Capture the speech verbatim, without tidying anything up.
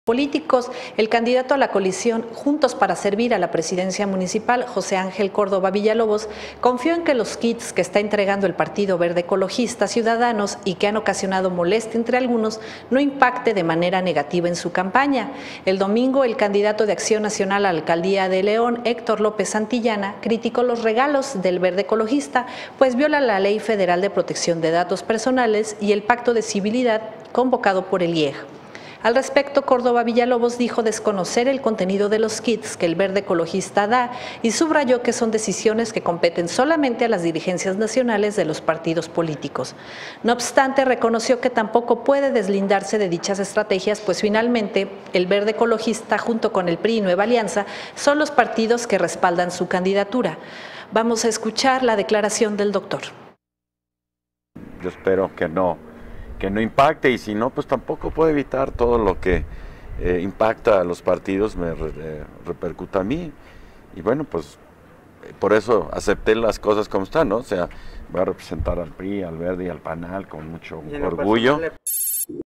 políticos. El candidato a la coalición Juntos para Servir a la presidencia municipal, José Ángel Córdoba Villalobos, confió en que los kits que está entregando el Partido Verde Ecologista a ciudadanos y que han ocasionado molestia entre algunos no impacte de manera negativa en su campaña. El domingo, el candidato de Acción Nacional a la alcaldía de León, Héctor López Santillana, criticó los regalos del Verde Ecologista, pues viola la Ley Federal de Protección de Datos Personales y el Pacto de Civilidad convocado por el I E J. Al respecto, Córdoba Villalobos dijo desconocer el contenido de los kits que el Verde Ecologista da y subrayó que son decisiones que competen solamente a las dirigencias nacionales de los partidos políticos. No obstante, reconoció que tampoco puede deslindarse de dichas estrategias, pues finalmente el Verde Ecologista junto con el P R I y Nueva Alianza son los partidos que respaldan su candidatura. Vamos a escuchar la declaración del doctor. Yo espero que no. que no impacte, y si no, pues tampoco puede evitar todo lo que eh, impacta a los partidos, me eh, repercuta a mí. Y bueno, pues por eso acepté las cosas como están, ¿no? O sea, voy a representar al P R I, al Verde y al PANAL con mucho orgullo.